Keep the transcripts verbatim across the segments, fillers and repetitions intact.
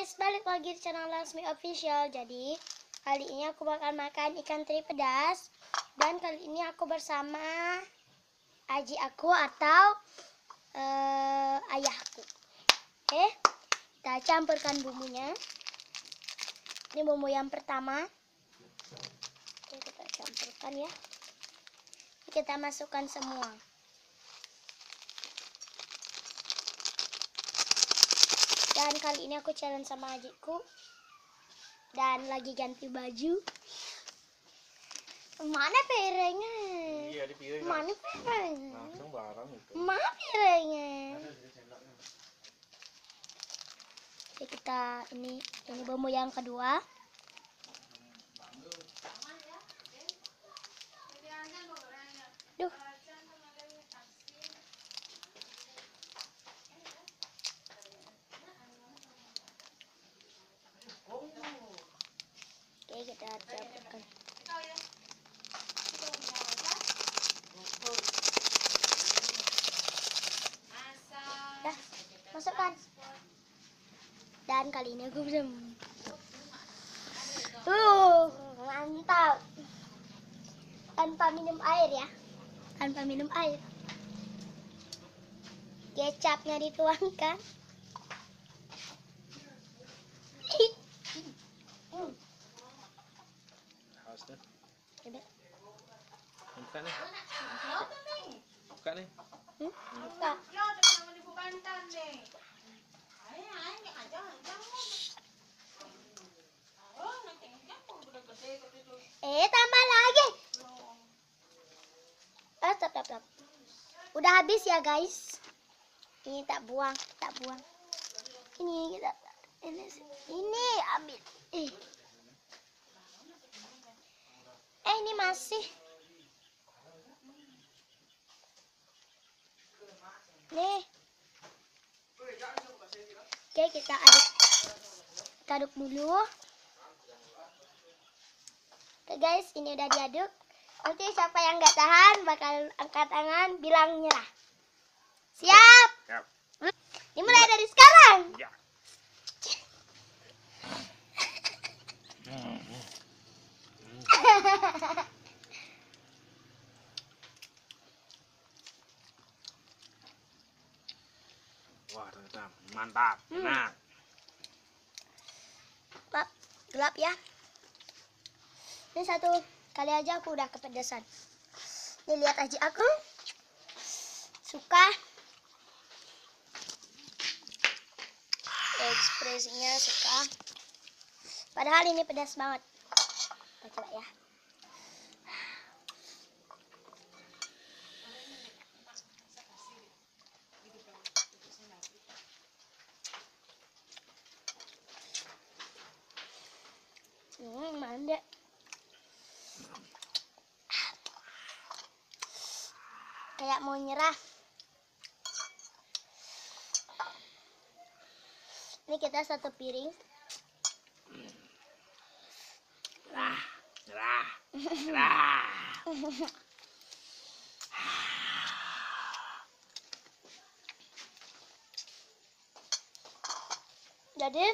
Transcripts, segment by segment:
guys, balik lagi di channel Laksmi Official. Jadi kali ini aku bakal makan ikan teri pedas. Dan kali ini aku bersama aji aku atau uh, ayahku. Oke, kita campurkan bumbunya. Ini bumbu yang pertama. Oke, kita campurkan ya. Kita masukkan semua. Dan kali ini aku challenge sama adikku. Dan lagi ganti baju. Mana piringnya? Iya, di piring. Mana piringnya? Langsung barang itu. Mana piringnya? Oke, kita ini ini bumbu yang kedua. Duh. Oke, kita campurkan. Dah, masukkan. Dan kali ini aku bisa. Tuh, mantap. Tanpa minum air ya. Tanpa minum air. Kecapnya dituangkan. Harusnya. Coba. Buka nih. Buka nih. Hmm? Buka. Eh, tambah lagi. Eh, stop, stop, stop. Udah habis ya, guys. Ini tak buang, tak buang. Ini kita, ini, ini ambil. Eh, eh ini masih. Nih. Oke, kita aduk. Kita aduk dulu. Oke guys, ini udah diaduk. Nanti siapa yang nggak tahan bakal angkat tangan bilang nyerah. Siap? Siap. Dimulai dari sekarang. Ya. Wah, ternyata mantap. Hmm. Nah, Gelap, gelap ya. Ini satu kali aja aku udah kepedesan. Nih lihat aja aku. Suka. Ekspresinya suka. Padahal ini pedas banget. Kita coba ya. Hmm, manda. Kayak mau nyerah. Ini kita satu piring. Nyerah, nyerah, nyerah. Jadi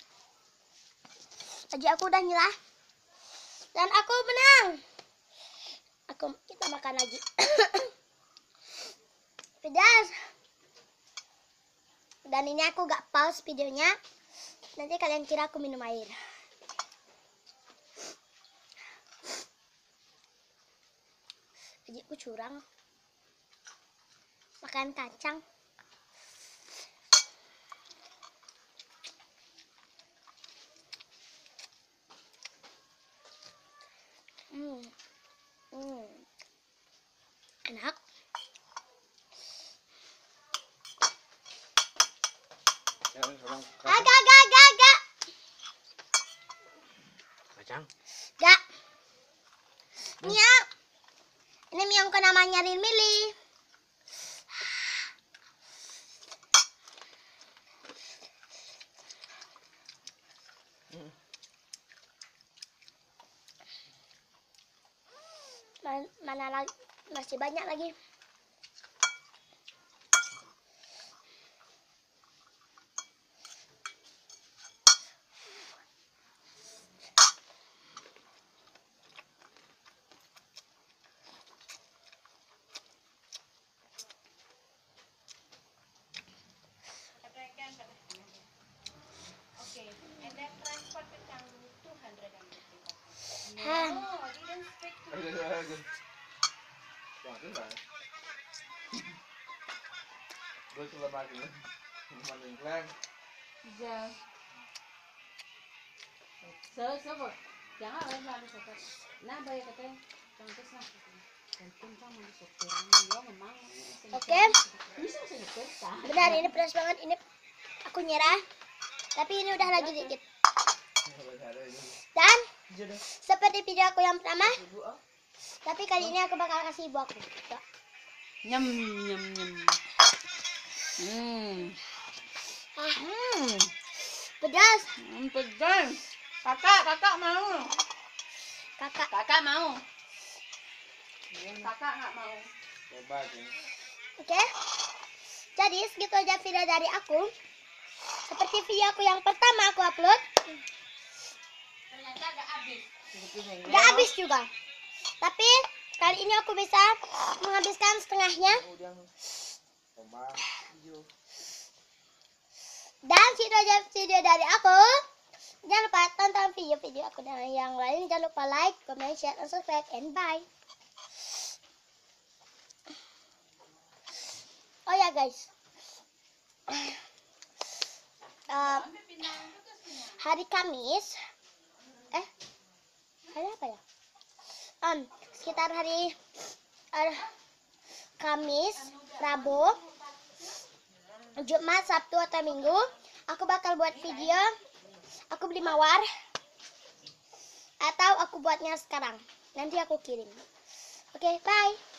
aja aku udah nyerah. Dan aku menang. Aku kita makan lagi. Pedas. Dan ini aku gak pause videonya. Nanti kalian kira aku minum air. Ajiku curang. Makan kacang. Hmm. Hmm. Enak. Agak, agak, agak, agak. Kacang. Gak. Mia. Ini mie yang namanya Rimili. Hmm. Mana lagi? Masih banyak lagi. Hah. Giờ sơ sơ bột jangan lain lain satu nah bayar kata jangan kesana dan tentang mau sopir dia memang Oke, bisa sih kita benar ini pedas banget. Ini aku nyerah. Tapi ini udah lagi dikit. Dan seperti video aku yang pertama, tapi kali ini aku bakal kasih ibu aku. Tuh. nyem nyem nyem hmm Ah, hmm pedas. hmm, pedas kakak kakak mau Kakak. kakak mau kakak nggak mau Oke. Jadi segitu aja video dari aku. Seperti video aku yang pertama aku upload. ternyata udah habis Udah habis juga. Tapi kali ini aku bisa menghabiskan setengahnya. Dan itu aja video dari aku. Jangan lupa tonton video-video aku dan yang lain. Jangan lupa like, comment, share, dan subscribe. And bye. Oh ya guys. Um, hari Kamis. Eh, hari apa ya? Um, sekitar hari uh, Kamis, Rabu, Jumat, Sabtu atau Minggu, aku bakal buat video. Aku beli mawar atau aku buatnya sekarang. Nanti aku kirim. Oke, bye.